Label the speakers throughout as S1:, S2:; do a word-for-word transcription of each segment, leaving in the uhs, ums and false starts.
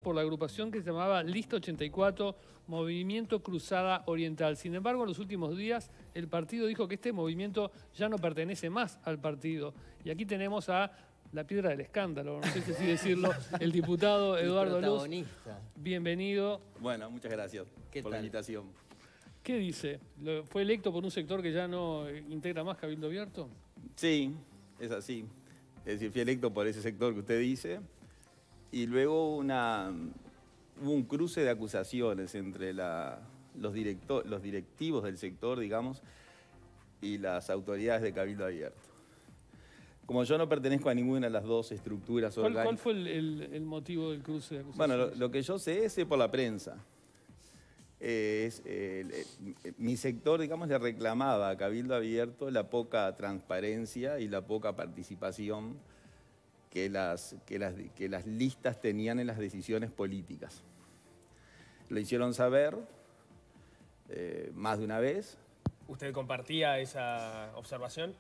S1: por la agrupación que se llamaba Lista ochenta y cuatro, Movimiento Cruzada Oriental. Sin embargo, en los últimos días el partido dijo que este movimiento ya no pertenece más al partido. Y aquí tenemos a la piedra del escándalo, no sé si así decirlo, el diputado Eduardo Luz. Bienvenido.
S2: Bueno, muchas gracias por la invitación.
S1: ¿Qué dice? ¿Fue electo por un sector que ya no integra más Cabildo Abierto?
S2: Sí, es así. Es decir, fui electo por ese sector que usted dice. Y luego una, hubo un cruce de acusaciones entre la, los, directo, los directivos del sector, digamos, y las autoridades de Cabildo Abierto. Como yo no pertenezco a ninguna de las dos estructuras
S1: ¿Cuál,
S2: orgánicas...
S1: ¿Cuál fue el, el, el motivo del cruce de acusaciones?
S2: Bueno, lo, lo que yo sé es por la prensa. Eh, es, eh, eh, mi sector, digamos, le reclamaba a Cabildo Abierto la poca transparencia y la poca participación que las, que las, que las listas tenían en las decisiones políticas. Lo hicieron saber eh, más de una vez.
S3: ¿Usted compartía esa observación?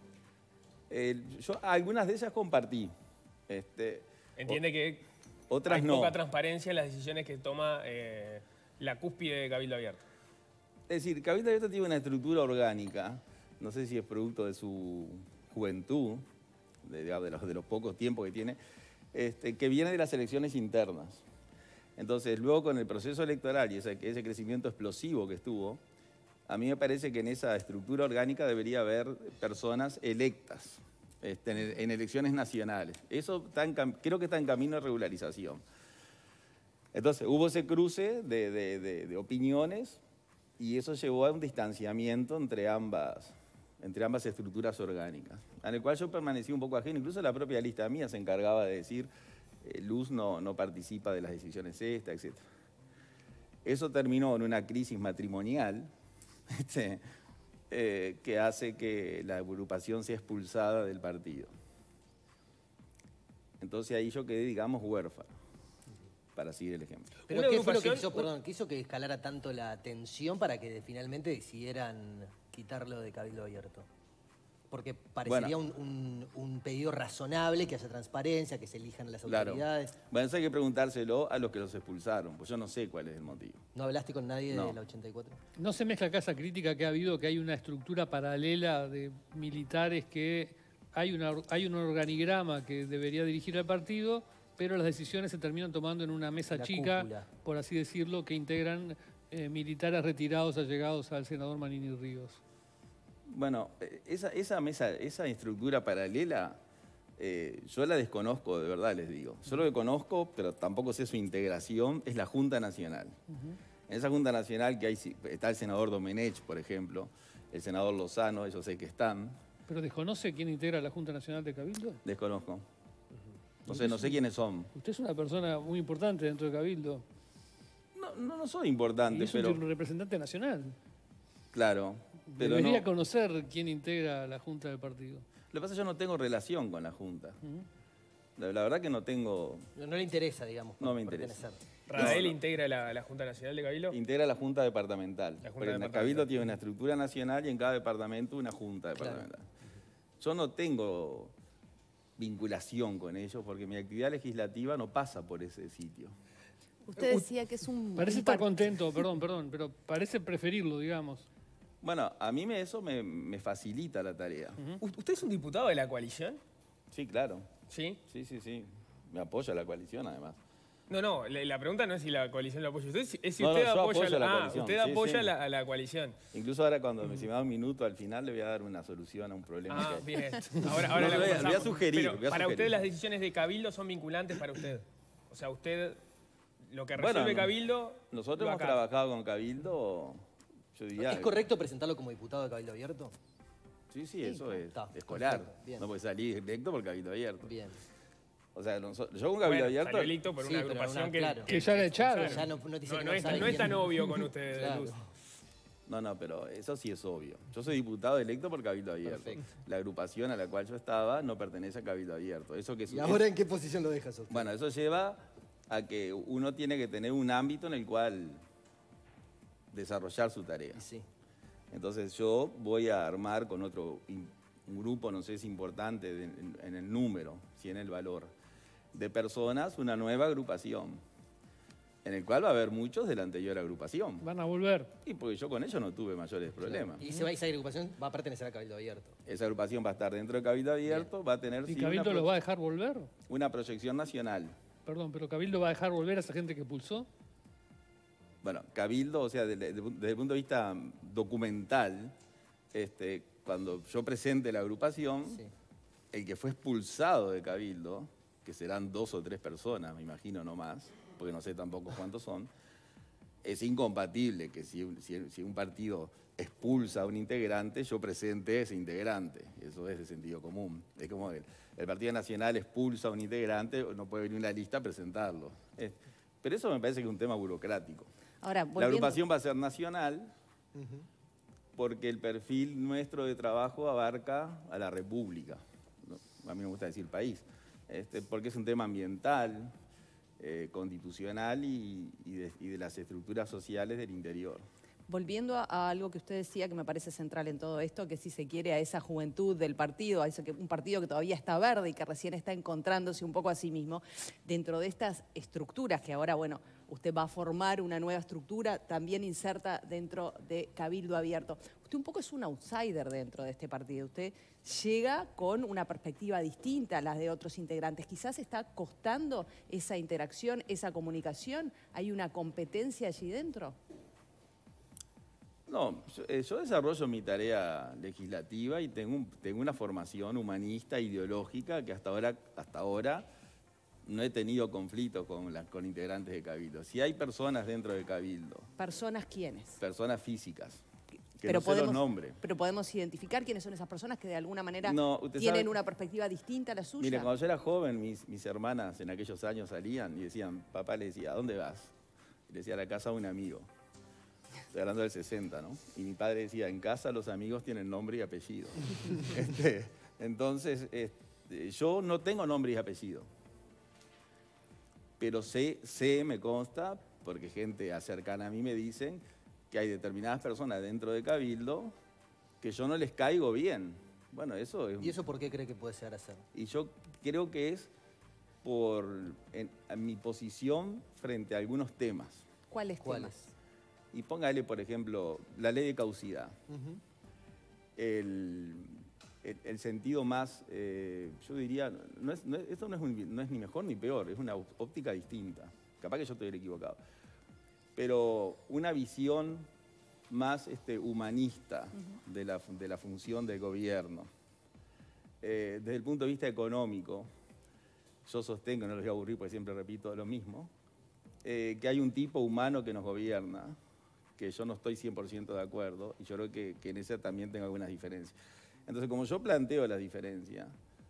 S2: Eh, yo algunas de ellas compartí. Este,
S3: ¿Entiende que
S2: otras
S3: hay
S2: no.
S3: poca transparencia en las decisiones que toma eh, la cúspide de Cabildo Abierto?
S2: Es decir, Cabildo Abierto tiene una estructura orgánica, no sé si es producto de su juventud, de, de, los, de los pocos tiempos que tiene, este, que viene de las elecciones internas. Entonces, luego con el proceso electoral y ese, ese crecimiento explosivo que estuvo, a mí me parece que en esa estructura orgánica debería haber personas electas este, en, en elecciones nacionales. Eso está en, creo que está en camino de regularización. Entonces, hubo ese cruce de, de, de, de opiniones y eso llevó a un distanciamiento entre ambas, entre ambas estructuras orgánicas, en el cual yo permanecí un poco ajeno. Incluso la propia lista mía se encargaba de decir eh, Luz no, no participa de las decisiones esta, etcétera. Eso terminó en una crisis matrimonial este, eh, que hace que la agrupación sea expulsada del partido. Entonces ahí yo quedé, digamos, huérfano, para seguir el ejemplo.
S4: ¿Pero qué fue lo que hizo, perdón, qué hizo que escalara tanto la tensión para que finalmente decidieran quitarlo de Cabildo Abierto? Porque parecería bueno, un, un, un pedido razonable, que haya transparencia, que se elijan las autoridades.
S2: Claro. Bueno, eso hay que preguntárselo a los que los expulsaron, pues yo no sé cuál es el motivo.
S4: ¿No hablaste con nadie
S2: no.
S4: de la ochenta y cuatro?
S1: ¿No se mezcla acá esa crítica que ha habido, que hay una estructura paralela de militares, que hay, una, hay un organigrama que debería dirigir al partido, pero las decisiones se terminan tomando en una mesa la chica, cúpula, por así decirlo, que integran eh, militares retirados allegados al senador Manini Ríos?
S2: Bueno, esa, esa mesa, esa estructura paralela, eh, yo la desconozco, de verdad les digo. Yo lo que conozco, pero tampoco sé su integración, es la Junta Nacional. Uh-huh. En esa Junta Nacional que hay, está el senador Domenech, por ejemplo, el senador Lozano, ellos sé que están.
S1: ¿Pero desconoce quién integra la Junta Nacional de Cabildo?
S2: Desconozco. No sé, no sé quiénes son.
S1: Usted es una persona muy importante dentro de Cabildo.
S2: No, no, no soy importante,
S1: y es
S2: pero...
S1: un representante nacional.
S2: Claro, pero
S1: debería
S2: no...
S1: conocer quién integra la Junta del partido.
S2: Lo que pasa es que yo no tengo relación con la Junta. Uh-huh. la, la verdad que no tengo...
S4: No, no le interesa, digamos.
S2: No me interesa.
S3: ¿Radel
S2: no, no.
S3: integra la, la Junta Nacional de Cabildo?
S2: Integra la Junta Departamental.
S3: La Junta
S2: porque
S3: departamental.
S2: Cabildo tiene una estructura nacional y en cada departamento una Junta Departamental. Claro. Yo no tengo vinculación con ellos porque mi actividad legislativa no pasa por ese sitio.
S5: Usted decía que es un...
S1: Parece estar contento, perdón, perdón, pero parece preferirlo, digamos.
S2: Bueno, a mí me, eso me, me facilita la tarea.
S3: Uh-huh. ¿Usted es un diputado de la coalición?
S2: Sí, claro.
S3: ¿Sí?
S2: Sí, sí, sí. Me apoya la coalición, además.
S3: No, no, la, la pregunta no es si la coalición lo apoya. Usted, es si
S2: no,
S3: usted
S2: no,
S3: apoya
S2: a la
S3: ah,
S2: coalición.
S3: Usted
S2: sí,
S3: apoya
S2: sí.
S3: La, a la coalición.
S2: Incluso ahora cuando uh-huh. me, si me da un minuto al final le voy a dar una solución a un problema.
S3: Ah,
S2: que hay.
S3: bien. Ahora, ahora
S2: no,
S3: la
S2: voy, a, voy a sugerir.
S3: Pero
S2: voy a
S3: para
S2: sugerir.
S3: usted las decisiones de Cabildo son vinculantes para usted. O sea, usted, lo que resuelve
S2: bueno,
S3: Cabildo...
S2: Nosotros hemos
S3: acá.
S2: trabajado con Cabildo, yo diría...
S4: ¿Es correcto presentarlo como diputado de Cabildo Abierto?
S2: Sí, sí,
S4: sí
S2: eso es
S4: está,
S2: escolar.
S4: Bien.
S2: No puede salir directo por Cabildo Abierto.
S4: Bien.
S2: O sea, nosotros, yo con Cabildo
S3: bueno,
S2: Abierto...
S3: Salió electo por
S4: sí,
S3: una agrupación
S4: una,
S3: que,
S4: claro.
S1: que ya le echaron.
S4: Ya no, no, dice
S3: no,
S4: que
S3: no,
S4: no,
S3: es,
S4: sabe
S3: no es tan
S4: quién.
S3: obvio con ustedes,
S4: Claro.
S3: Luz.
S2: No, no, pero eso sí es obvio. Yo soy diputado electo por Cabildo Abierto.
S4: Perfecto.
S2: La agrupación a la cual yo estaba no pertenece a Cabildo Abierto. Eso que
S4: ¿Y ahora en qué posición lo dejas usted?
S2: Bueno, eso lleva a que uno tiene que tener un ámbito en el cual desarrollar su tarea.
S4: Sí.
S2: Entonces yo voy a armar con otro un grupo, no sé si importante de, en, en el número, si en el valor, de personas, una nueva agrupación. en el cual va a haber muchos de la anterior agrupación.
S1: Van a volver.
S2: Y porque yo con ellos no tuve mayores problemas.
S4: Y se va, esa agrupación va a pertenecer a Cabildo Abierto.
S2: Esa agrupación va a estar dentro de Cabildo Abierto,
S4: Bien.
S2: va a tener
S1: ¿Y
S2: sí,
S1: Cabildo
S2: una,
S1: lo va a dejar volver?
S2: una proyección nacional.
S1: Perdón, pero ¿Cabildo va a dejar volver a esa gente que pulsó?
S2: Bueno, Cabildo, o sea, desde, desde el punto de vista documental, este, cuando yo presente la agrupación,
S4: Sí.
S2: el que fue expulsado de Cabildo, que serán dos o tres personas, me imagino, no más, porque no sé tampoco cuántos son, es incompatible que si, si, si un partido expulsa a un integrante, yo presente ese integrante. Eso es de sentido común. Es como el, el Partido Nacional expulsa a un integrante, no puede venir una lista a presentarlo. Es, pero eso me parece que es un tema burocrático.
S5: Ahora,
S2: La
S5: volviendo-
S2: agrupación va a ser nacional porque el perfil nuestro de trabajo abarca a la República. No, a mí me gusta decir país. Este, porque es un tema ambiental, eh, constitucional y, y, de, y de las estructuras sociales del interior.
S5: Volviendo a, a algo que usted decía que me parece central en todo esto, que si se quiere a esa juventud del partido, a ese que, un partido que todavía está verde y que recién está encontrándose un poco a sí mismo, dentro de estas estructuras que ahora, bueno, usted va a formar una nueva estructura, también inserta dentro de Cabildo Abierto. Usted un poco es un outsider dentro de este partido. Usted llega con una perspectiva distinta a las de otros integrantes. Quizás está costando esa interacción, esa comunicación. ¿Hay una competencia allí dentro?
S2: No, yo, eh, yo desarrollo mi tarea legislativa y tengo, un- tengo una formación humanista, ideológica, que hasta ahora, hasta ahora no he tenido conflictos con, la- con integrantes de Cabildo. Si hay personas dentro de Cabildo,
S5: ¿Personas quiénes?
S2: personas físicas, que
S5: Pero
S2: no sé
S5: podemos,
S2: los nombres.
S5: pero podemos identificar quiénes son esas personas que de alguna manera
S2: No, usted
S5: tienen
S2: sabe-
S5: una perspectiva distinta a la suya.
S2: Mire, cuando yo era joven, mis, mis hermanas en aquellos años salían y decían, papá le decía, ¿a dónde vas? Y le decía, a la casa de un amigo. Estoy hablando del sesenta, ¿no? Y mi padre decía, en casa los amigos tienen nombre y apellido. Este, entonces, este, yo no tengo nombre y apellido. Pero sé, sé, me consta, porque gente cercana a mí me dicen que hay determinadas personas dentro de Cabildo que yo no les caigo bien. Bueno, eso es...
S4: ¿Y eso por qué cree que puede ser hacer?
S2: Y yo creo que es por en- en mi posición frente a algunos temas.
S5: ¿Cuáles
S4: ¿Cuáles?
S5: temas?
S2: Y póngale, por ejemplo, la ley de caducidad. El, el- el sentido más, eh, yo diría, no es, no es- esto no es, un- no es ni mejor ni peor, es una óptica distinta. Capaz que yo estoy equivocado. Pero una visión más este, humanista de, la, de la función del gobierno. Eh, desde el punto de vista económico, yo sostengo, no los voy a aburrir porque siempre repito lo mismo, eh, que hay un tipo humano que nos gobierna, que yo no estoy cien por ciento de acuerdo, y yo creo que, que en ese también tengo algunas diferencias. Entonces, como yo planteo las diferencias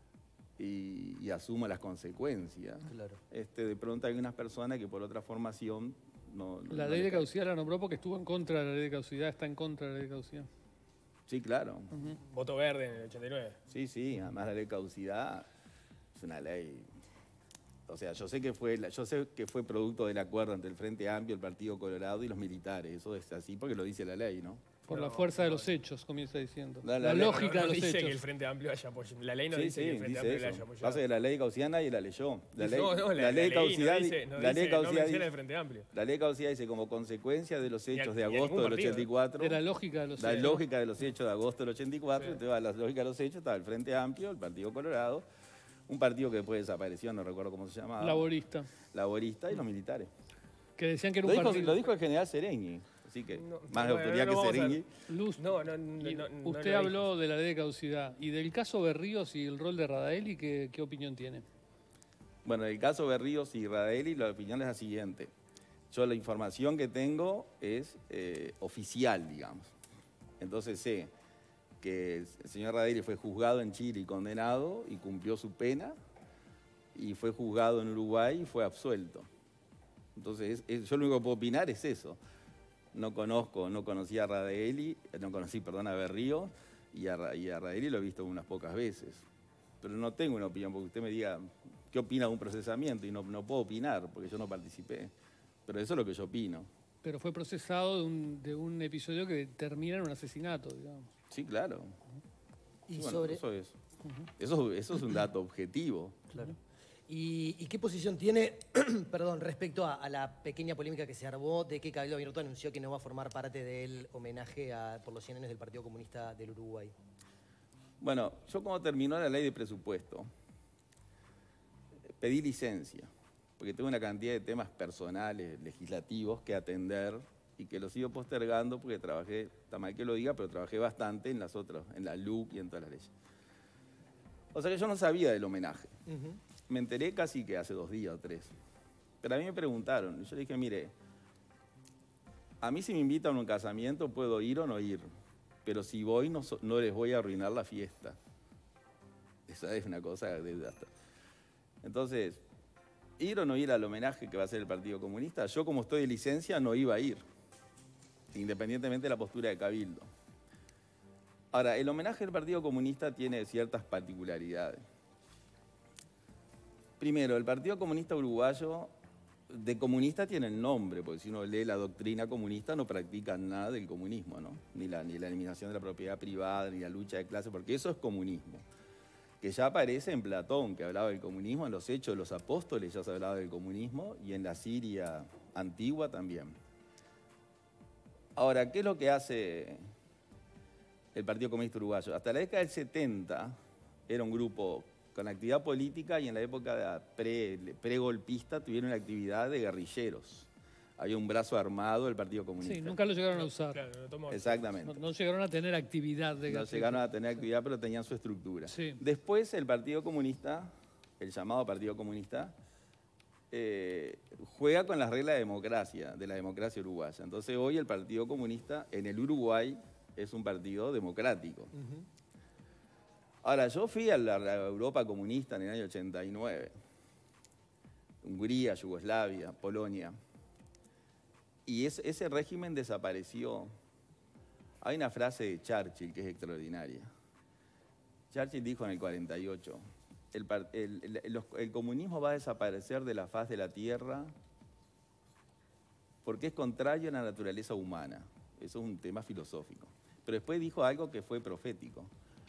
S2: y, y asumo las consecuencias,
S4: Claro.
S2: este, de pronto hay unas personas que por otra formación no... no-
S1: La
S2: no
S1: ley
S2: les
S1: de
S2: cae.
S1: caducidad la nombró porque estuvo en contra de la ley de caducidad, está en contra de la ley de caducidad.
S2: Sí, claro.
S3: Voto verde en el ochenta y nueve.
S2: Sí, sí, además la ley de caducidad es una ley. O sea, yo sé que fue la- yo sé que fue producto del acuerdo entre el Frente Amplio, el Partido Colorado y los militares. Eso es así porque lo dice la ley, ¿no?
S1: Por
S3: No,
S1: la fuerza de
S3: no.
S1: los hechos, comienza diciendo.
S2: La-
S1: La,
S2: la ley-
S1: lógica
S3: no, no
S1: de los
S3: dice
S1: hechos.
S3: que el Frente Amplio haya apoyado. La ley no
S2: sí,
S3: dice
S2: sí,
S3: que el Frente
S2: dice
S3: Amplio
S2: eso.
S3: le haya apoyado.
S2: Pasa que la ley de caducidad nadie la leyó. La ley,
S3: no, no, la,
S2: la ley de
S3: no
S2: caducidad,
S3: dice, no,
S2: la ley
S3: dice,
S2: de caducidad
S3: no menciona
S2: dice-
S3: el Frente Amplio.
S2: la ley de caducidad dice como consecuencia de los
S3: Y a-
S2: hechos
S3: y
S2: de
S3: a
S2: agosto
S3: ningún
S2: del
S3: partido.
S2: ochenta y cuatro.
S1: De la lógica de los
S2: La
S1: hechos.
S2: lógica de los hechos de agosto del ochenta y cuatro,
S3: Sí.
S2: entonces, a la lógica de los hechos estaba el Frente Amplio, el Partido Colorado, un partido que después desapareció, no recuerdo cómo se llamaba.
S1: Laborista.
S2: Laborista y los militares.
S1: Que decían que era
S2: Lo
S1: un
S2: dijo,
S1: partido.
S2: lo dijo el general Serengui, así que
S3: No,
S2: más
S3: no,
S2: autoridad
S3: no
S2: que
S3: vamos a-
S2: Serengui.
S1: Luz,
S3: No, no, no,
S1: y
S3: no, no
S1: usted
S3: lo
S1: habló de la ley de caducidad. ¿Y del caso Berríos y el rol de Radaeli, qué, qué opinión tiene?
S2: Bueno, en el caso Berríos y Radaeli, la opinión es la siguiente. Yo la información que tengo es eh, oficial, digamos. Entonces sé que el señor Radaeli fue juzgado en Chile y condenado y cumplió su pena, y fue juzgado en Uruguay y fue absuelto. Entonces, es- es- yo lo único que puedo opinar es eso. No conozco, no conocí a Radaeli, no conocí, perdón, a Berríos, y a, Ra- y a Radaeli lo he visto unas pocas veces. Pero no tengo una opinión, porque usted me diga qué opina de un procesamiento, y no, no puedo opinar, porque yo no participé. Pero eso es lo que yo opino.
S1: Pero fue procesado de un, de un episodio que termina en un asesinato, digamos.
S2: Sí, claro.
S4: Y
S2: Sí, bueno,
S4: sobre...
S2: eso, es, eso, eso es un dato objetivo.
S4: Claro. ¿Y, y qué posición tiene, perdón, respecto a, a la pequeña polémica que se armó de que Cabildo Abierto anunció que no va a formar parte del homenaje a, por los cien años del Partido Comunista del Uruguay?
S2: Bueno, yo cuando terminó la ley de presupuesto, pedí licencia, porque tengo una cantidad de temas personales, legislativos, que atender y que los sigo postergando porque trabajé, está mal que lo diga, pero trabajé bastante en las otras, en la L U C y en todas las leyes. O sea que yo no sabía del homenaje. Uh-huh. Me enteré casi que hace dos días o tres. Pero a mí me preguntaron, y yo le dije, mire, a mí si me invitan a un casamiento puedo ir o no ir, pero si voy no, no les voy a arruinar la fiesta. Esa es una cosa de hasta. Entonces, ir o no ir al homenaje que va a hacer el Partido Comunista, yo como estoy de licencia no iba a ir, independientemente de la postura de Cabildo. Ahora, el homenaje del Partido Comunista tiene ciertas particularidades. Primero, el Partido Comunista Uruguayo, de comunista tiene el nombre, porque si uno lee la doctrina comunista no practican nada del comunismo, ¿no? Ni la, ni la eliminación de la propiedad privada, ni la lucha de clase, porque eso es comunismo. Que ya aparece en Platón, que hablaba del comunismo, en los Hechos de los Apóstoles ya se hablaba del comunismo, y en la Siria antigua también. Ahora, ¿qué es lo que hace el Partido Comunista Uruguayo? Hasta la década del setenta era un grupo con actividad política y en la época pre, pre-golpista tuvieron la actividad de guerrilleros. Había un brazo armado del Partido Comunista.
S1: Sí, nunca lo llegaron a usar.
S3: Claro, lo tomó.
S2: Exactamente.
S1: No, no llegaron a tener actividad de
S2: No llegaron a tener actividad, pero tenían su estructura.
S1: Sí.
S2: Después el Partido Comunista, el llamado Partido Comunista, eh, juega con las reglas de democracia, de la democracia uruguaya. Entonces hoy el Partido Comunista en el Uruguay es un partido democrático. Uh-huh. Ahora, yo fui a la, la Europa comunista en el año ochenta y nueve. Hungría, Yugoslavia, Polonia. Y es, ese régimen desapareció. Hay una frase de Churchill que es extraordinaria. Churchill dijo en el cuarenta y ocho, el, el, el, los, el comunismo va a desaparecer de la faz de la tierra porque es contrario a la naturaleza humana. Eso es un tema filosófico. Pero después dijo algo que fue profético.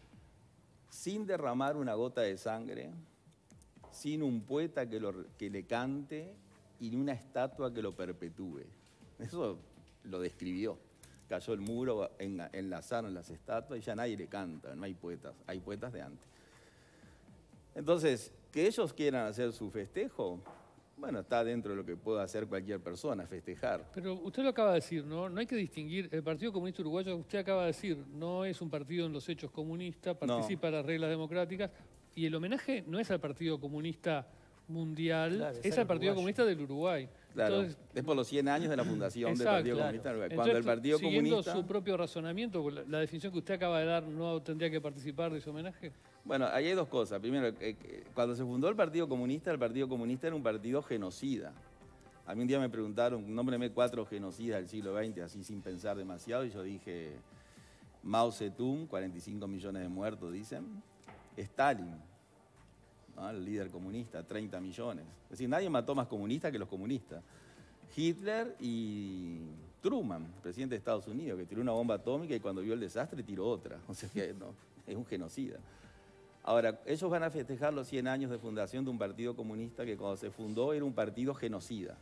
S2: Sin derramar una gota de sangre, sin un poeta que, lo, que le cante y ni una estatua que lo perpetúe. Eso lo describió. Cayó el muro, enlazaron las estatuas y ya nadie le canta, no hay poetas, hay poetas de antes. Entonces, que ellos quieran hacer su festejo, bueno, está dentro de lo que pueda hacer cualquier persona, festejar.
S1: Pero usted lo acaba de decir, ¿no? No hay que distinguir, el Partido Comunista Uruguayo, usted acaba de decir, no es un partido en los hechos comunistas, participa no. de las reglas democráticas, y el homenaje no es al Partido Comunista Mundial, claro, es, es al Partido Uruguayo. Comunista del Uruguay.
S2: Claro, entonces, es por los cien años de la fundación exacto, del Partido claro. Comunista del Uruguay. Cuando
S1: entonces,
S2: el Partido
S1: siguiendo
S2: Comunista...
S1: su propio razonamiento, la, la definición que usted acaba de dar, ¿no tendría que participar de ese homenaje?
S2: Bueno, ahí hay dos cosas. Primero, eh, cuando se fundó el Partido Comunista, el Partido Comunista era un partido genocida. A mí un día me preguntaron, nómbreme cuatro genocidas del siglo veinte, así sin pensar demasiado, y yo dije, Mao Zedong, cuarenta y cinco millones de muertos, dicen. Stalin, ¿no? El líder comunista, treinta millones. Es decir, nadie mató más comunistas que los comunistas. Hitler y Truman, presidente de Estados Unidos, que tiró una bomba atómica y cuando vio el desastre tiró otra. O sea que no, es un genocida. Ahora, ellos van a festejar los cien años de fundación de un partido comunista que cuando se fundó era un partido genocida.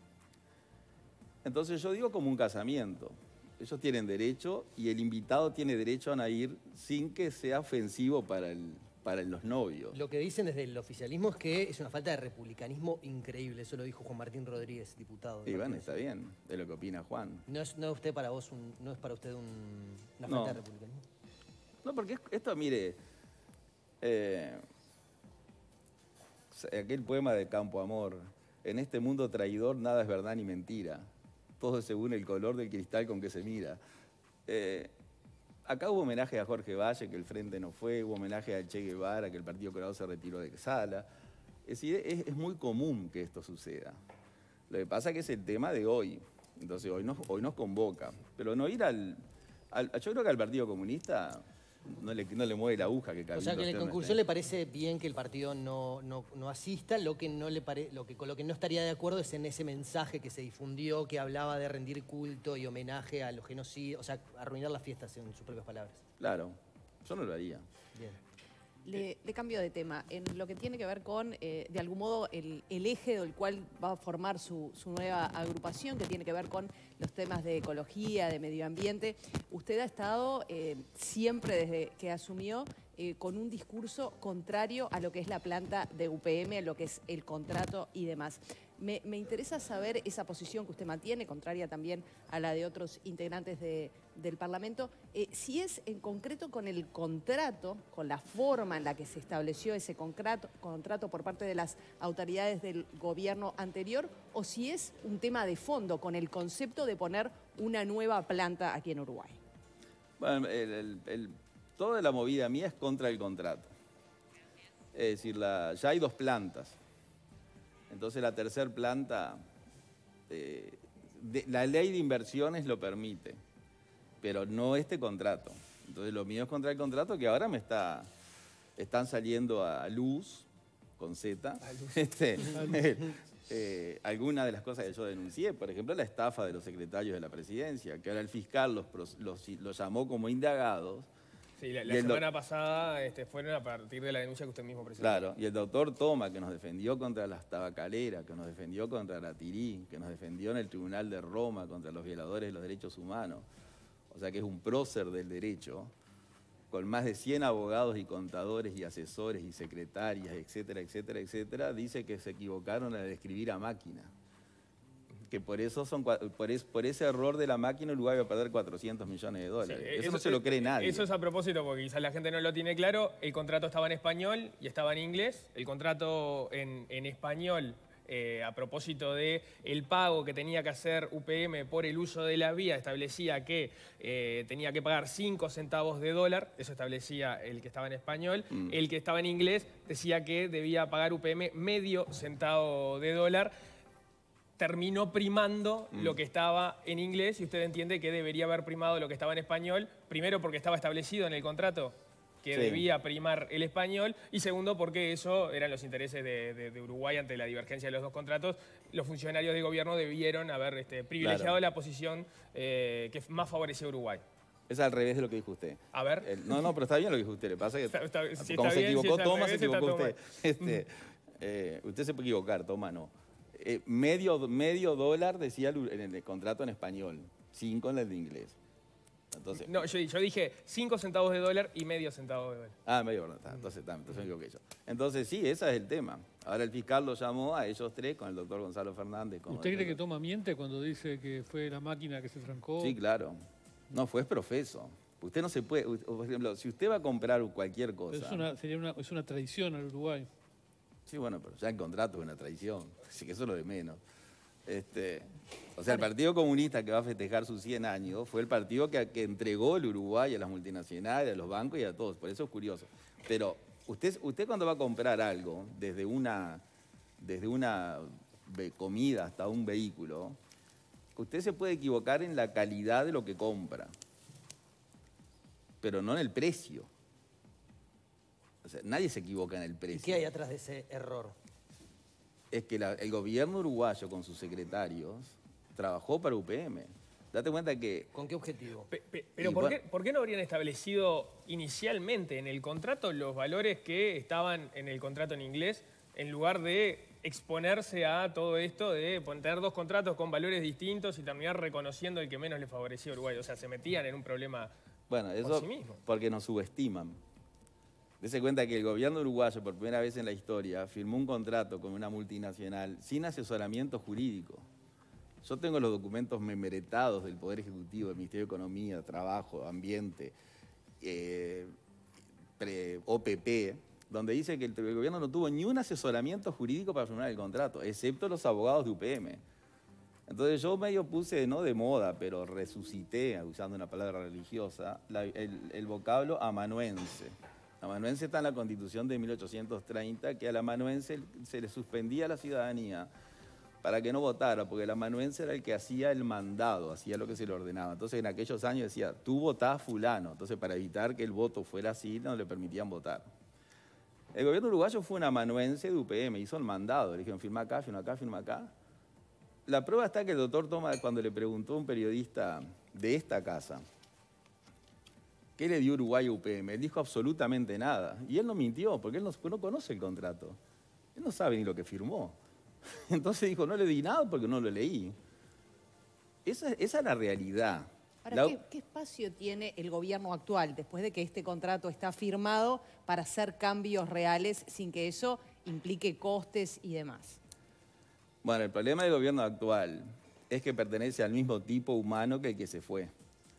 S2: Entonces yo digo como un casamiento. Ellos tienen derecho y el invitado tiene derecho a ir sin que sea ofensivo para, el, para los novios.
S4: Lo que dicen desde el oficialismo es que es una falta de republicanismo increíble. Eso lo dijo Juan Martín Rodríguez, diputado.
S2: Y bueno, está bien, es lo que opina Juan.
S4: ¿No es, no es usted para vos un, no es para usted un, una falta
S2: no.
S4: de republicanismo?
S2: No, porque esto, mire... Eh, aquel poema de Campo Amor, en este mundo traidor nada es verdad ni mentira, todo es según el color del cristal con que se mira. Eh, acá hubo homenaje a Jorge Valle, que el Frente no fue, hubo homenaje a Che Guevara, que el Partido Colorado se retiró de Sala. Es decir, es, es muy común que esto suceda. Lo que pasa es que es el tema de hoy, entonces hoy nos, hoy nos convoca, pero no ir al, al... Yo creo que al Partido Comunista... No le, no le mueve la aguja que Cabildo.
S4: O sea que en el concurso le parece bien que el partido no, no, no asista, lo que, no le pare, lo que con lo que no estaría de acuerdo es en ese mensaje que se difundió que hablaba de rendir culto y homenaje a los genocidios, o sea, arruinar las fiestas en sus propias palabras.
S2: Claro, yo no lo haría.
S4: Bien.
S5: Le, le cambio de tema. En lo que tiene que ver con, eh, de algún modo, el, el eje del cual va a formar su, su nueva agrupación, que tiene que ver con los temas de ecología, de medio ambiente. Usted ha estado eh, siempre desde que asumió eh, con un discurso contrario a lo que es la planta de U P M, a lo que es el contrato y demás. Me, me interesa saber esa posición que usted mantiene, contraria también a la de otros integrantes de, del Parlamento, eh, si es en concreto con el contrato, con la forma en la que se estableció ese contrato, contrato por parte de las autoridades del gobierno anterior, o si es un tema de fondo con el concepto de poner una nueva planta aquí en Uruguay.
S2: Bueno, el, el, el, toda la movida mía es contra el contrato. Es decir, la, ya hay dos plantas. Entonces la tercera planta, eh, de, la ley de inversiones lo permite, pero no este contrato. Entonces lo mío es contra el contrato que ahora me está, están saliendo a luz, con Z, este, eh, eh, algunas de las cosas que yo denuncié. Por ejemplo, la estafa de los secretarios de la presidencia, que ahora el fiscal los, los, los llamó como indagados.
S3: Sí, la, la semana pasada este, fueron a partir de la denuncia que usted mismo presentó.
S2: Claro, y el doctor Toma, que nos defendió contra las tabacaleras, que nos defendió contra la Tirí, que nos defendió en el Tribunal de Roma contra los violadores de los derechos humanos, o sea que es un prócer del derecho, con más de cien abogados y contadores y asesores y secretarias, etcétera, etcétera, etcétera, dice que se equivocaron al escribir a máquina. Que por eso son por, es, por ese error de la máquina Uruguay va a perder cuatrocientos millones de dólares. Sí, eso, eso no se lo cree nadie.
S3: Eso es a propósito, porque quizás la gente no lo tiene claro. El contrato estaba en español y estaba en inglés. El contrato en, en español, eh, a propósito de el pago que tenía que hacer U P M por el uso de la vía, establecía que eh, tenía que pagar cinco centavos de dólar. Eso establecía el que estaba en español. Mm. El que estaba en inglés decía que debía pagar U P M medio centavo de dólar. Terminó primando mm. lo que estaba en inglés y usted entiende que debería haber primado lo que estaba en español, primero porque estaba establecido en el contrato que sí. debía primar el español, y segundo porque eso eran los intereses de, de, de Uruguay ante la divergencia de los dos contratos. Los funcionarios de gobierno debieron haber este, privilegiado claro. la posición eh, que más favorecía a Uruguay.
S2: Es al revés de lo que dijo usted.
S3: A ver.
S2: El, no, no, pero está bien lo que dijo usted. Le pasa que
S3: está, está, si
S2: como
S3: está
S2: se
S3: bien,
S2: equivocó
S3: si
S2: Toma,
S3: revés,
S2: se equivocó usted.
S3: Toma.
S2: Este, eh, usted se puede equivocar, Toma no. Eh, medio, medio dólar decía en el contrato en español, cinco en el de inglés. Entonces,
S3: no, yo, yo dije cinco centavos de dólar y medio centavo de dólar.
S2: Ah, medio dólar, entonces, entonces me equivoqué yo. Entonces sí, ese es el tema. Ahora el fiscal lo llamó a ellos tres con el doctor Gonzalo Fernández. Con
S1: ¿Usted
S2: el
S1: cree que Toma miente cuando dice que fue la máquina que se trancó?
S2: Sí, claro. No, fue profeso. Usted no se puede, por ejemplo, si usted va a comprar cualquier cosa...
S1: Es una, sería una, es una tradición al Uruguay.
S2: Sí, bueno, pero ya el contrato es una traición, así que eso es lo de menos. Este, o sea, el Partido Comunista que va a festejar sus cien años fue el partido que, que entregó el Uruguay a las multinacionales, a los bancos y a todos, por eso es curioso. Pero usted, usted cuando va a comprar algo, desde una, desde una comida hasta un vehículo, usted se puede equivocar en la calidad de lo que compra, pero no en el precio. O sea, nadie se equivoca en el precio.
S4: ¿Y qué hay atrás de ese error?
S2: Es que la, el gobierno uruguayo con sus secretarios trabajó para U P M. Date cuenta que...
S4: ¿Con qué objetivo?
S3: Pe, pe, pero ¿por, bueno, qué, ¿por qué no habrían establecido inicialmente en el contrato los valores que estaban en el contrato en inglés, en lugar de exponerse a todo esto de tener dos contratos con valores distintos y terminar reconociendo el que menos le favorecía a Uruguay? O sea, se metían en un problema
S2: bueno, eso
S3: por sí mismos.
S2: Porque nos subestiman. Dese cuenta que el gobierno uruguayo, por primera vez en la historia, firmó un contrato con una multinacional sin asesoramiento jurídico. Yo tengo los documentos memeretados del Poder Ejecutivo, del Ministerio de Economía, Trabajo, Ambiente, eh, pre, O P P, donde dice que el, el gobierno no tuvo ni un asesoramiento jurídico para firmar el contrato, excepto los abogados de U P M. Entonces yo medio puse, no de moda, pero resucité, usando una palabra religiosa, la, el, el vocablo amanuense. Amanuense está en la Constitución de mil ochocientos treinta, que al amanuense se le suspendía la ciudadanía para que no votara, porque el amanuense era el que hacía el mandado, hacía lo que se le ordenaba. Entonces en aquellos años decía, tú votás fulano. Entonces para evitar que el voto fuera así, no le permitían votar. El gobierno uruguayo fue un amanuense de U P M, hizo el mandado, le dijeron firma acá, firma acá, firma acá. La prueba está que el doctor Toma, cuando le preguntó a un periodista de esta casa, ¿qué le dio Uruguay a U P M? Él dijo absolutamente nada. Y él no mintió, porque él no, no conoce el contrato. Él no sabe ni lo que firmó. Entonces dijo, no le di nada porque no lo leí. Esa, esa es la realidad.
S5: Ahora,
S2: La...
S5: ¿qué, ¿qué espacio tiene el gobierno actual después de que este contrato está firmado para hacer cambios reales sin que eso implique costes y demás?
S2: Bueno, el problema del gobierno actual es que pertenece al mismo tipo humano que el que se fue.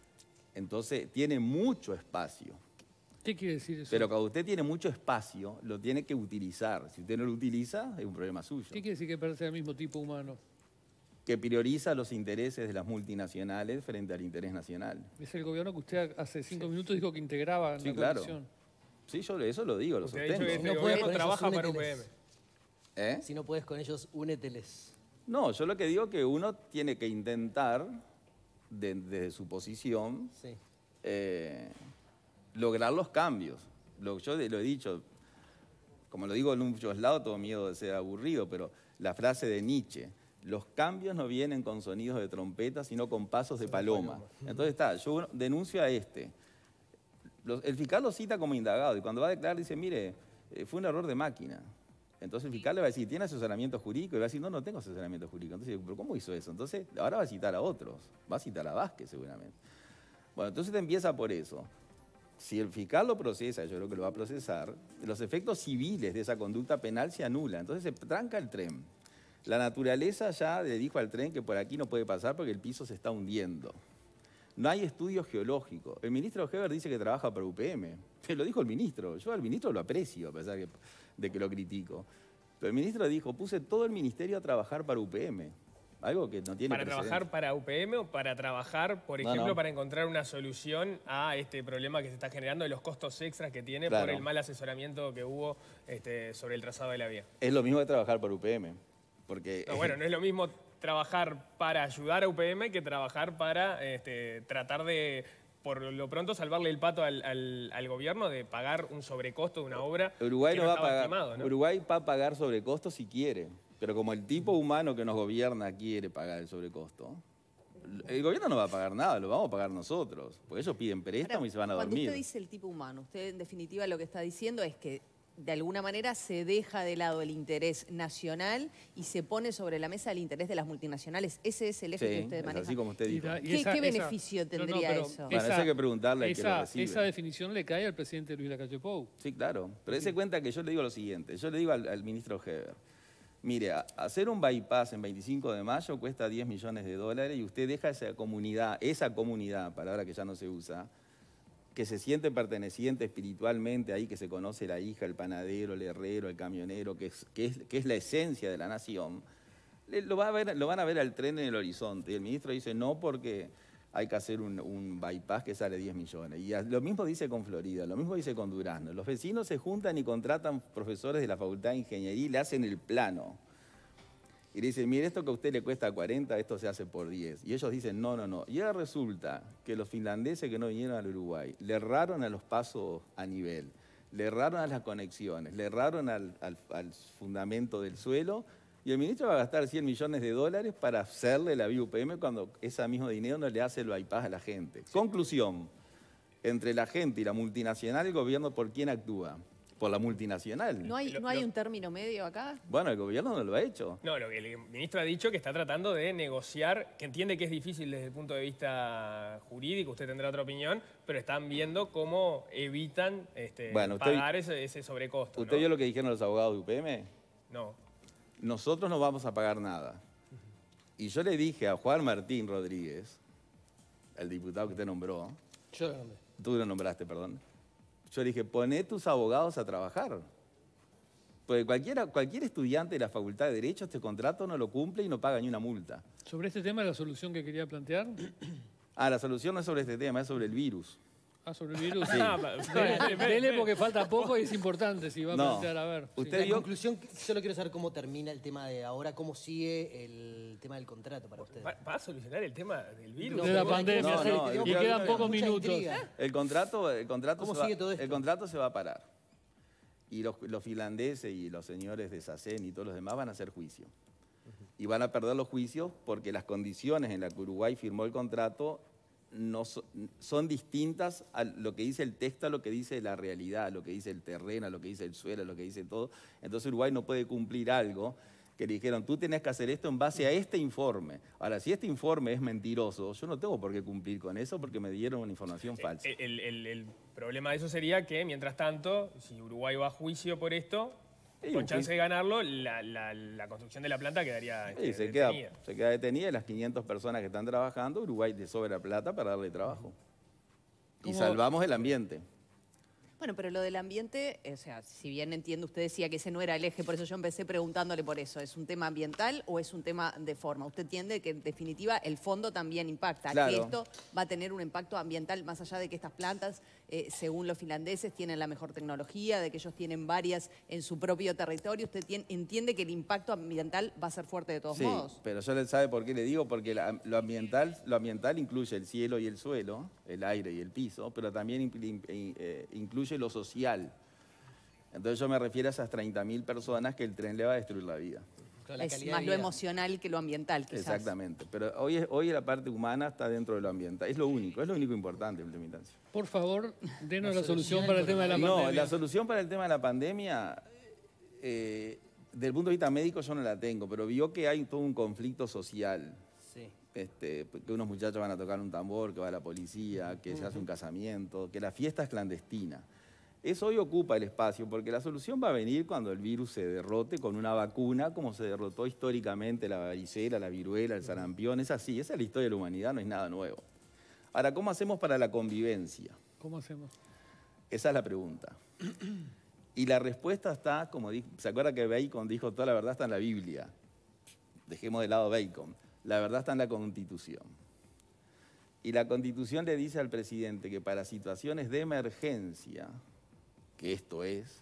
S2: Entonces, tiene mucho espacio.
S1: ¿Qué quiere decir eso?
S2: Pero cuando usted tiene mucho espacio, lo tiene que utilizar. Si usted no lo utiliza, es un problema suyo.
S1: ¿Qué quiere decir que pertenece al mismo tipo humano?
S2: Que prioriza los intereses de las multinacionales frente al interés nacional.
S1: Es el gobierno que usted hace cinco minutos dijo que integraba en
S2: Sí,
S1: la
S2: claro.
S1: coalición.
S2: Sí, yo eso lo digo, lo
S3: Usted ha dicho
S2: sostengo.
S3: que este
S4: No puede
S3: gobierno
S4: con ellos,
S3: trabaja para
S4: úneteles.
S3: U P M.
S2: ¿Eh?
S4: Si no puedes con ellos, úneteles.
S2: No, yo lo que digo es que uno tiene que intentar, de- desde su posición,
S4: Sí.
S2: eh, lograr los cambios. Lo, yo de- lo he dicho, como lo digo en muchos lados, tengo miedo de ser aburrido, pero la frase de Nietzsche, los cambios no vienen con sonidos de trompeta, sino con pasos de paloma. Entonces está, yo denuncio a este. Los- el fiscal lo cita como indagado y cuando va a declarar dice, mire, eh, fue un error de máquina. Entonces el fiscal le va a decir, ¿tiene asesoramiento jurídico? Y va a decir, no, no tengo asesoramiento jurídico. Entonces, ¿pero cómo hizo eso? Entonces, ahora va a citar a otros. Va a citar a Vázquez seguramente. Bueno, entonces te empieza por eso. Si el fiscal lo procesa, yo creo que lo va a procesar, los efectos civiles de esa conducta penal se anulan. Entonces se tranca el tren. La naturaleza ya le dijo al tren que por aquí no puede pasar porque el piso se está hundiendo. No hay estudios geológicos. El ministro Heber dice que trabaja para U P M. Lo dijo el ministro. Yo al ministro lo aprecio, a pesar que- de que lo critico. Pero el ministro dijo, puse todo el ministerio a trabajar para U P M. Algo que no tiene
S3: ¿Para
S2: precedentes.
S3: trabajar para U P M o para trabajar, por
S2: No,
S3: ejemplo,
S2: no.
S3: para encontrar una solución a este problema que se está generando de los costos extras que tiene por
S2: Claro.
S3: el mal asesoramiento que hubo este, sobre el trazado de la vía?
S2: Es lo mismo que trabajar para U P M. Porque
S3: No, bueno, no es lo mismo trabajar para ayudar a U P M que trabajar para este, tratar de, por lo pronto, salvarle el pato al, al- al gobierno de pagar un sobrecosto de una obra
S2: Uruguay
S3: que
S2: no va a
S3: estaba
S2: pagar.
S3: estimado, ¿no?
S2: Uruguay va a pagar sobrecostos si quiere. Pero como el tipo humano que nos gobierna quiere pagar el sobrecosto, el gobierno no va a pagar nada, lo vamos a pagar nosotros. Porque ellos piden préstamo
S5: Ahora,
S2: y se van a
S5: cuando
S2: dormir.
S5: usted dice el tipo humano, usted en definitiva lo que está diciendo es que de alguna manera se deja de lado el interés nacional y se pone sobre la mesa el interés de las multinacionales. Ese es el eje
S2: Sí,
S5: que usted
S2: es
S5: maneja.
S2: así como usted
S1: Y
S2: dijo.
S1: la- y
S5: ¿Qué- qué beneficio tendría
S1: pero
S5: eso?
S2: Bueno, eso hay que preguntarle al que lo
S1: esa,
S2: recibe.
S1: esa definición le cae al presidente Luis Lacalle Pou.
S2: Sí, claro. Pero dése cuenta que yo le digo lo siguiente. Yo le digo al, al ministro Heber, mire, a- hacer un bypass en veinticinco de mayo cuesta diez millones de dólares y usted deja esa comunidad, esa comunidad, palabra que ya no se usa, que se siente perteneciente espiritualmente ahí, que se conoce la hija, el panadero, el herrero, el camionero, que es, que es, que es la esencia de la nación, le- lo, va a ver, lo van a ver al tren en el horizonte. Y el ministro dice, no, porque hay que hacer un, un bypass que sale diez millones. Y a- lo mismo dice con Florida, lo mismo dice con Durazno. Los vecinos se juntan y contratan profesores de la Facultad de Ingeniería y le hacen el plano. Y le dicen, mire, esto que a usted le cuesta cuarenta, esto se hace por diez. Y ellos dicen, no, no, no. Y ahora resulta que los finlandeses que no vinieron al Uruguay le erraron a los pasos a nivel, le erraron a las conexiones, le erraron al, al- al fundamento del suelo. Y el ministro va a gastar cien millones de dólares para hacerle la vía U P M cuando ese mismo dinero no le hace el bypass a la gente. Conclusión, entre la gente y la multinacional, el gobierno, ¿por quién actúa? Por la multinacional.
S5: ¿No hay,
S3: Lo-
S5: ¿no hay
S3: lo-
S5: un término medio acá?
S2: Bueno, el gobierno no lo ha hecho.
S3: No, lo que el ministro ha dicho que está tratando de negociar, que entiende que es difícil desde el punto de vista jurídico, usted tendrá otra opinión, pero están viendo cómo evitan este,
S2: Bueno, usted-
S3: pagar ese, ese sobrecosto.
S2: ¿Usted
S3: ¿no?
S2: vio lo que dijeron los abogados de U P M?
S3: No.
S2: Nosotros no vamos a pagar nada. Y yo le dije a Juan Martín Rodríguez, el diputado que usted nombró,
S1: Yo le nombré.
S2: tú lo nombraste, perdón, yo le dije, poné tus abogados a trabajar. Porque cualquiera, cualquier estudiante de la Facultad de Derecho este contrato no lo cumple y no paga ni una multa.
S1: Sobre este tema, la solución que quería plantear.
S2: Ah, la solución no es sobre este tema, es sobre el virus.
S1: Ah, sobre el virus.
S2: Sí.
S3: Ah, pa-
S1: Dele, dele porque falta poco y es importante si va a
S2: No.
S1: plantear, a ver.
S2: Usted
S4: La
S2: vio-
S4: conclusión, solo quiero saber cómo termina el tema de ahora, cómo sigue el tema del contrato para ustedes.
S3: ¿Va, va a solucionar el tema del virus?
S4: No,
S1: de la
S4: pero
S1: pandemia,
S2: no,
S1: sí.
S2: no,
S1: y
S2: yo-
S1: quedan
S2: yo-
S1: pocos
S4: mucha
S1: minutos.
S4: intriga.
S2: El contrato, el contrato,
S4: ¿Cómo
S2: se va,
S4: sigue todo esto?
S2: el contrato se va a parar. Y los, los finlandeses y los señores de SACEN y todos los demás van a hacer juicio. Y van a perder los juicios porque las condiciones en las que Uruguay firmó el contrato no so, son distintas a lo que dice el texto, a lo que dice la realidad, a lo que dice el terreno, a lo que dice el suelo, a lo que dice todo. Entonces Uruguay no puede cumplir algo que le dijeron, tú tenés que hacer esto en base a este informe. Ahora, si este informe es mentiroso, yo no tengo por qué cumplir con eso porque me dieron una información falsa.
S3: El, el, el problema de eso sería que, mientras tanto, si Uruguay va a juicio por esto, sí, con chance de ganarlo, la, la, la construcción de la planta quedaría
S2: sí,
S3: este,
S2: se
S3: detenida.
S2: Queda, se queda detenida y las quinientas personas que están trabajando, Uruguay le sobra plata para darle trabajo. Y salvamos el ambiente.
S5: Bueno, pero lo del ambiente, o sea, si bien entiendo, usted decía que ese no era el eje, por eso yo empecé preguntándole por eso. ¿Es un tema ambiental o es un tema de forma? Usted entiende que en definitiva el fondo también impacta,
S2: claro.
S5: que esto va a tener un impacto ambiental más allá de que estas plantas, eh, según los finlandeses, tienen la mejor tecnología, de que ellos tienen varias en su propio territorio. ¿Usted tiene, entiende que el impacto ambiental va a ser fuerte de todos
S2: sí,
S5: modos?
S2: Pero yo le sabe por qué le digo, porque la, lo, ambiental, lo ambiental incluye el cielo y el suelo, el aire y el piso, pero también impl, eh, incluye lo social. Entonces yo me refiero a esas treinta mil personas que el tren le va a destruir la vida.
S5: Es más lo emocional que lo ambiental, quizás.
S2: Exactamente, pero hoy, hoy la parte humana está dentro de lo ambiental. Es lo único, es lo único importante en última instancia.
S1: Por favor, denos la, la solución para el tema de la
S2: no,
S1: pandemia.
S2: No, la solución para el tema de la pandemia, eh, desde el punto de vista médico yo no la tengo, pero vio que hay todo un conflicto social.
S4: Sí.
S2: Este, que unos muchachos van a tocar un tambor, que va la policía, que uh-huh. se hace un casamiento, que la fiesta es clandestina. Eso hoy ocupa el espacio, porque la solución va a venir cuando el virus se derrote con una vacuna, como se derrotó históricamente la varicela, la viruela, el sarampión. Es así, esa es la historia de la humanidad, no es nada nuevo. Ahora, ¿cómo hacemos para la convivencia?
S1: ¿Cómo hacemos?
S2: Esa es la pregunta. Y la respuesta está, como dijo, ¿se acuerda que Bacon dijo, toda la verdad está en la Biblia? Dejemos de lado Bacon. La verdad está en la Constitución. Y la Constitución le dice al presidente que para situaciones de emergencia, que esto es,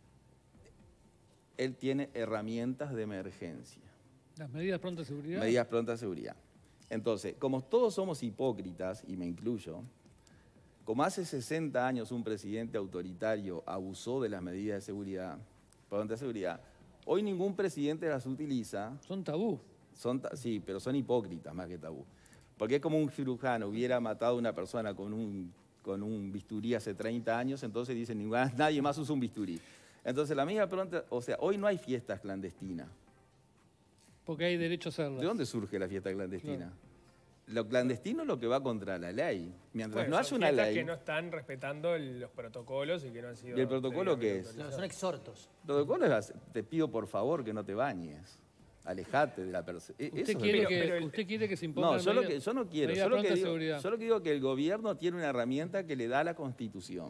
S2: él tiene herramientas de emergencia.
S1: ¿Las medidas pronta de seguridad?
S2: Medidas pronta de seguridad. Entonces, como todos somos hipócritas, y me incluyo, como hace sesenta años un presidente autoritario abusó de las medidas de seguridad, pronta de seguridad, hoy ningún presidente las utiliza.
S1: Son tabú.
S2: Son, sí, pero son hipócritas más que tabú. Porque es como un cirujano hubiera matado a una persona con un... con un bisturí hace treinta años, entonces dicen, nadie más usa un bisturí. Entonces la medida pronta, o sea, hoy no hay fiestas clandestinas.
S1: Porque hay derecho a hacerlas.
S2: ¿De dónde surge la fiesta clandestina?
S1: Claro.
S2: Lo clandestino es lo que va contra la ley. Mientras
S3: bueno,
S2: no haya una ley...
S3: que no están respetando el, los protocolos y que no han sido...
S2: ¿Y el protocolo qué es?
S4: No, son exhortos.
S2: El protocolo es, te pido por favor que no te bañes. Alejate de la persona.
S1: ¿Usted, quiere que, ¿Usted quiere que se imponga
S2: No, yo,
S1: medida,
S2: lo que, yo no quiero. Yo lo, que digo, yo lo que digo es que el gobierno tiene una herramienta que le da la Constitución.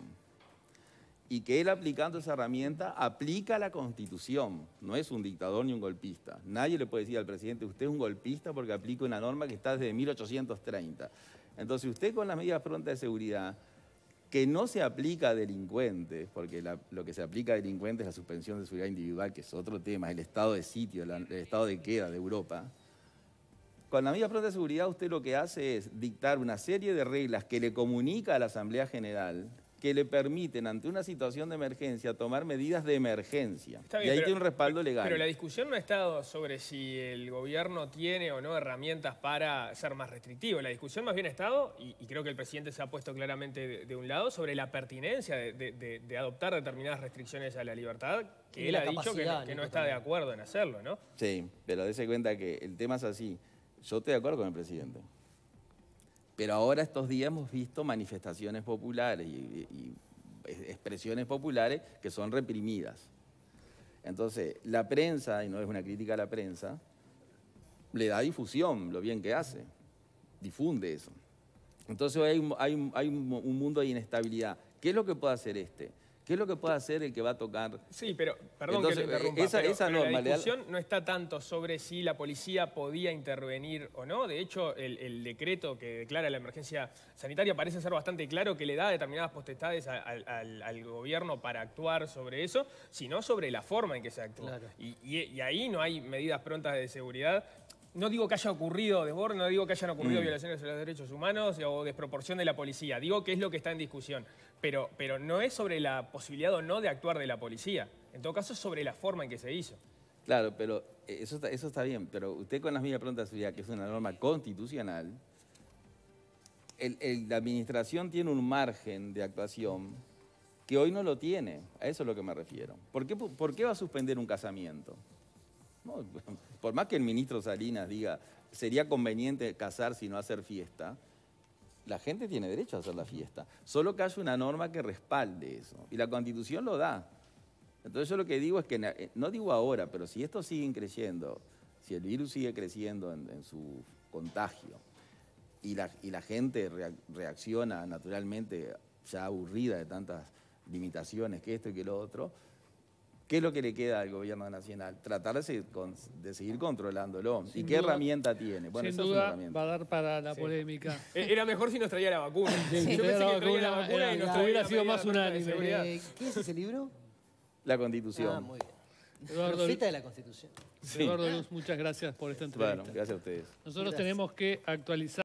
S2: Y que él aplicando esa herramienta aplica la Constitución. No es un dictador ni un golpista. Nadie le puede decir al presidente, usted es un golpista porque aplica una norma que está desde mil ochocientos treinta. Entonces usted con las medidas prontas de seguridad, que no se aplica a delincuentes, porque la, lo que se aplica a delincuentes es la suspensión de seguridad individual, que es otro tema, el estado de sitio, la, el estado de queda de Europa. Con la medida pronta de seguridad usted lo que hace es dictar una serie de reglas que le comunica a la Asamblea General, que le permiten ante una situación de emergencia tomar medidas de emergencia.
S3: Está bien,
S2: y ahí
S3: pero,
S2: tiene un respaldo legal.
S3: Pero la discusión no ha estado sobre si el gobierno tiene o no herramientas para ser más restrictivo. La discusión más bien ha estado, y, y creo que el presidente se ha puesto claramente de, de un lado, sobre la pertinencia de, de, de, de adoptar determinadas restricciones a la libertad, que
S4: y
S3: él ha dicho que, no, que no está de acuerdo en hacerlo, ¿no?
S2: Sí, pero dése cuenta que el tema es así. Yo estoy de acuerdo con el presidente. Pero ahora estos días hemos visto manifestaciones populares y, y expresiones populares que son reprimidas. Entonces, la prensa, y no es una crítica a la prensa, le da difusión, lo bien que hace, difunde eso. Entonces hoy hay, un, hay, un, hay un, un mundo de inestabilidad. ¿Qué es lo que puede hacer este? ¿Qué es lo que puede hacer el que va a tocar?
S3: Sí, pero, perdón
S2: Entonces,
S3: que le interrumpa,
S2: esa,
S3: pero,
S2: esa
S3: pero
S2: norma,
S3: la discusión no está tanto sobre si la policía podía intervenir o no. De hecho, el, el decreto que declara la emergencia sanitaria parece ser bastante claro que le da determinadas potestades a, a, al, al gobierno para actuar sobre eso, sino sobre la forma en que se actúa.
S4: Claro.
S3: Y, y, y ahí no hay medidas prontas de seguridad. No digo que haya ocurrido desborde, no digo que hayan ocurrido mm. violaciones de los derechos humanos o desproporción de la policía. Digo que es lo que está en discusión. Pero, pero no es sobre la posibilidad o no de actuar de la policía. En todo caso, es sobre la forma en que se hizo.
S2: Claro, pero eso está, eso está bien. Pero usted con las medidas prontas de seguridad, que es una norma constitucional, el, el, la administración tiene un margen de actuación que hoy no lo tiene. A eso es a lo que me refiero. ¿Por qué, por qué va a suspender un casamiento? No, por más que el ministro Salinas diga sería conveniente casarse y no hacer fiesta, la gente tiene derecho a hacer la fiesta. Solo que haya una norma que respalde eso. Y la Constitución lo da. Entonces yo lo que digo es que, no digo ahora, pero si esto sigue creciendo, si el virus sigue creciendo en, en su contagio y la, y la gente reacciona naturalmente ya aburrida de tantas limitaciones que esto y que lo otro, ¿qué es lo que le queda al gobierno nacional? Tratar de, de seguir controlándolo.
S1: Sin
S2: ¿Y qué
S1: duda,
S2: herramienta tiene? Bueno,
S1: sin
S2: esa
S1: duda
S2: es una herramienta.
S1: va a dar para la
S3: Sí.
S1: polémica.
S3: Era mejor si nos traía la vacuna.
S1: Sí,
S3: Yo
S1: sí,
S3: pensé
S1: la
S3: que traía la
S1: vacuna
S3: vacuna
S1: era-
S3: y nos
S1: era-
S3: traía
S1: hubiera
S3: la
S1: sido
S3: medida
S1: más
S3: de
S1: unánime.
S3: seguridad.
S4: Eh, ¿Qué es ese libro?
S2: La Constitución.
S4: Ah, muy bien.
S1: Eduardo,
S4: Profeta de la Constitución.
S2: Sí.
S1: Eduardo Luz, muchas gracias por esta entrevista.
S2: Bueno, gracias a ustedes.
S1: Nosotros
S4: Gracias.
S1: tenemos que actualizar